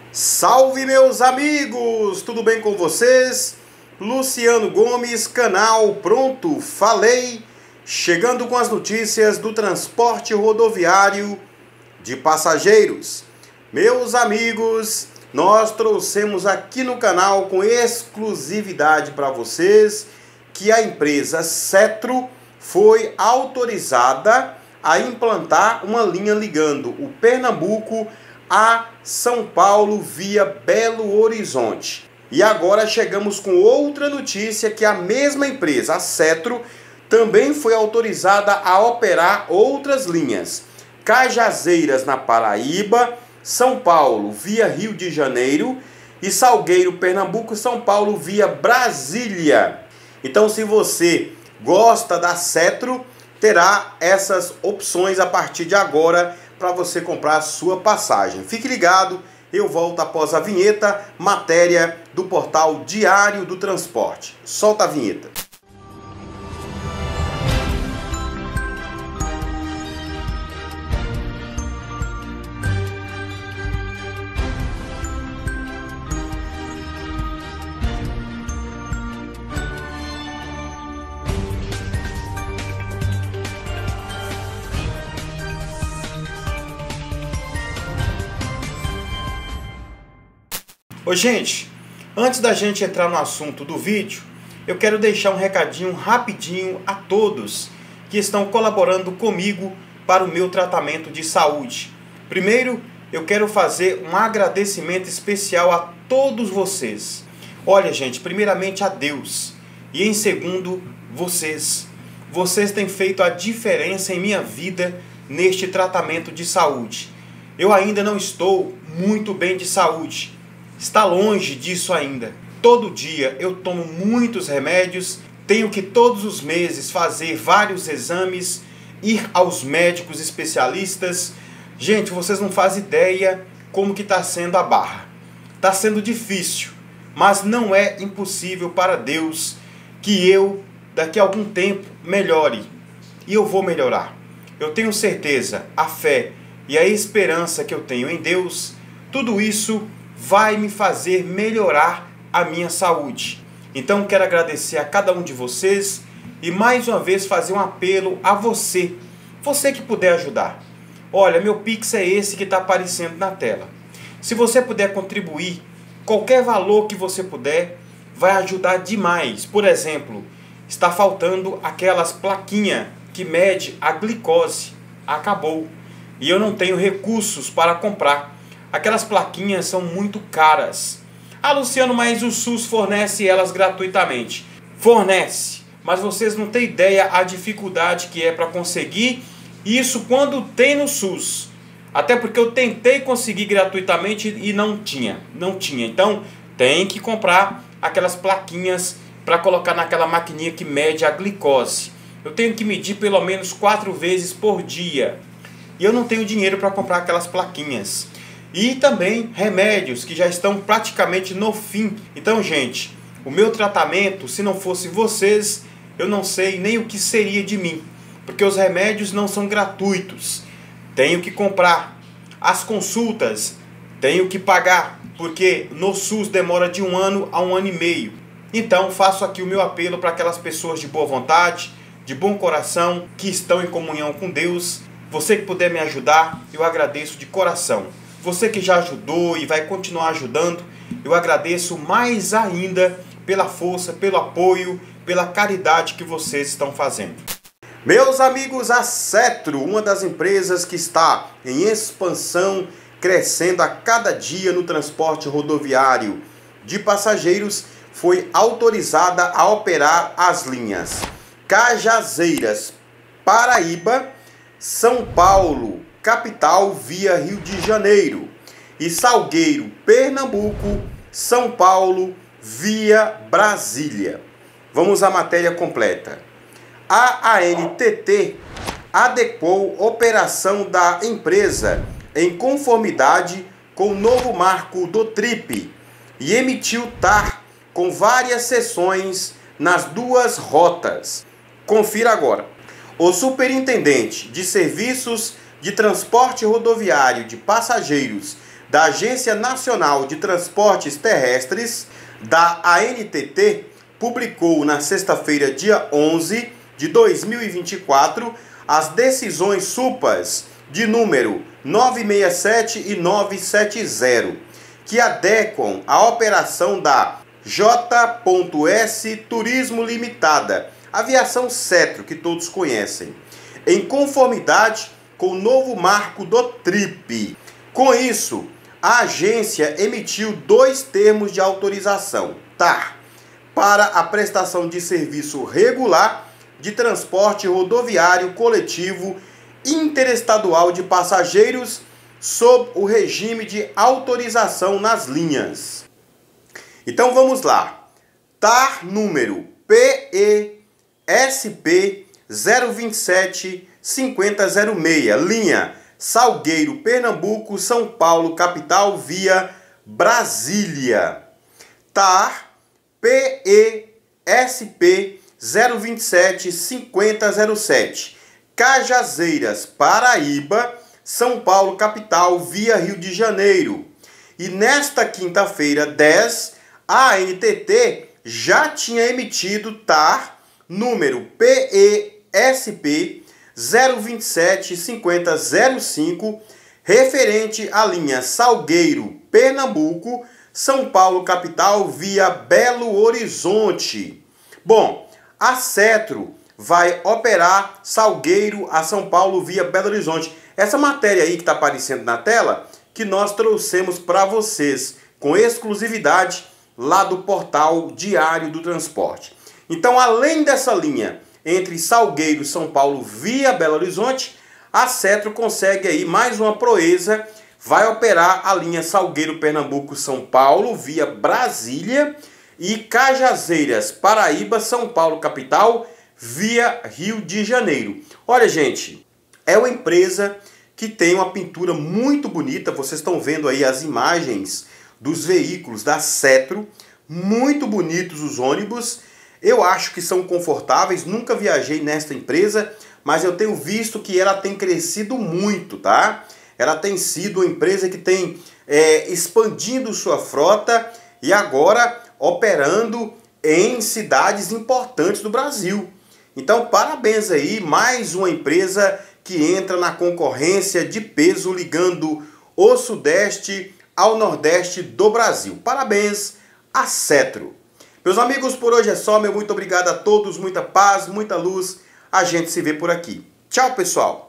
Salve, meus amigos! Tudo bem com vocês? Luciano Gomes, canal Pronto Falei, chegando com as notícias do transporte rodoviário de passageiros. Meus amigos, nós trouxemos aqui no canal com exclusividade para vocês que a empresa Cetro foi autorizada a implantar uma linha ligando o Pernambuco a São Paulo via Belo Horizonte. E agora chegamos com outra notícia que a mesma empresa, a Cetro, também foi autorizada a operar outras linhas. Cajazeiras na Paraíba, São Paulo via Rio de Janeiro e Salgueiro, Pernambuco, São Paulo via Brasília. Então, se você gosta da Cetro, terá essas opções a partir de agora para você comprar a sua passagem. Fique ligado, eu volto após a vinheta, matéria do portal Diário do Transporte. Solta a vinheta. Ô gente, antes da gente entrar no assunto do vídeo, eu quero deixar um recadinho rapidinho a todos que estão colaborando comigo para o meu tratamento de saúde. Primeiro, eu quero fazer um agradecimento especial a todos vocês. Olha gente, primeiramente a Deus e em segundo, vocês. Vocês têm feito a diferença em minha vida neste tratamento de saúde. Eu ainda não estou muito bem de saúde. Está longe disso ainda. Todo dia eu tomo muitos remédios, tenho que todos os meses fazer vários exames, ir aos médicos especialistas. Gente, vocês não fazem ideia como que está sendo a barra. Está sendo difícil, mas não é impossível para Deus que eu, daqui a algum tempo, melhore. E eu vou melhorar. Eu tenho certeza, a fé e a esperança que eu tenho em Deus, tudo isso vai me fazer melhorar a minha saúde. Então quero agradecer a cada um de vocês e mais uma vez fazer um apelo a você. Você que puder ajudar. Olha, meu Pix é esse que está aparecendo na tela. Se você puder contribuir, qualquer valor que você puder, vai ajudar demais. Por exemplo, está faltando aquelas plaquinhas que mede a glicose. Acabou. E eu não tenho recursos para comprar. Aquelas plaquinhas são muito caras. Ah, Luciano, mas o SUS fornece elas gratuitamente. Fornece, mas vocês não têm ideia a dificuldade que é para conseguir isso quando tem no SUS. Até porque eu tentei conseguir gratuitamente e não tinha. Então tem que comprar aquelas plaquinhas para colocar naquela maquininha que mede a glicose. Eu tenho que medir pelo menos 4 vezes por dia. E eu não tenho dinheiro para comprar aquelas plaquinhas. E também remédios que já estão praticamente no fim. Então, gente, o meu tratamento, se não fosse vocês, eu não sei nem o que seria de mim. Porque os remédios não são gratuitos. Tenho que comprar. As consultas, tenho que pagar. Porque no SUS demora de 1 ano a 1 ano e meio. Então, faço aqui o meu apelo para aquelas pessoas de boa vontade, de bom coração, que estão em comunhão com Deus. Você que puder me ajudar, eu agradeço de coração. Você que já ajudou e vai continuar ajudando, eu agradeço mais ainda pela força, pelo apoio, pela caridade que vocês estão fazendo. Meus amigos, a Cetro, uma das empresas que está em expansão, crescendo a cada dia no transporte rodoviário de passageiros, foi autorizada a operar as linhas Cajazeiras, Paraíba, São Paulo, capital via Rio de Janeiro e Salgueiro, Pernambuco, São Paulo via Brasília. Vamos à matéria completa. A ANTT adequou operação da empresa em conformidade com o novo marco do TRIP e emitiu TAR com várias seções nas 2 rotas. Confira agora. O superintendente de serviços de transporte rodoviário de passageiros da Agência Nacional de Transportes Terrestres, da ANTT, publicou na sexta-feira, dia 11 de 2024, as decisões SUPAs de número 967 e 970, que adequam a operação da J.S Turismo Limitada, aviação Cetro, que todos conhecem, em conformidade com o novo marco do TRIP. Com isso, a agência emitiu 2 termos de autorização, TAR, para a prestação de serviço regular de transporte rodoviário coletivo interestadual de passageiros sob o regime de autorização nas linhas. Então vamos lá. TAR número PESP 027 5006, linha Salgueiro, Pernambuco, São Paulo, capital, via Brasília. TAR PESP 027 5007, Cajazeiras, Paraíba, São Paulo, capital, via Rio de Janeiro. E nesta quinta-feira, 10, a ANTT já tinha emitido TAR número PESP 027 5005, referente à linha Salgueiro, Pernambuco, São Paulo, capital, via Belo Horizonte. Bom, a Cetro vai operar Salgueiro a São Paulo via Belo Horizonte. Essa matéria aí que está aparecendo na tela, que nós trouxemos para vocês com exclusividade lá do portal Diário do Transporte. Então, além dessa linha entre Salgueiro e São Paulo via Belo Horizonte, a Cetro consegue aí mais uma proeza, vai operar a linha Salgueiro, Pernambuco, São Paulo via Brasília e Cajazeiras, Paraíba, São Paulo, capital, via Rio de Janeiro. Olha, gente, é uma empresa que tem uma pintura muito bonita, vocês estão vendo aí as imagens dos veículos da Cetro, muito bonitos os ônibus. Eu acho que são confortáveis, nunca viajei nesta empresa, mas eu tenho visto que ela tem crescido muito, tá? Ela tem sido uma empresa que tem expandindo sua frota e agora operando em cidades importantes do Brasil. Então, parabéns aí, mais uma empresa que entra na concorrência de peso ligando o Sudeste ao Nordeste do Brasil. Parabéns a Cetro. Meus amigos, por hoje é só. Meu muito obrigado a todos, muita paz, muita luz. A gente se vê por aqui. Tchau, pessoal!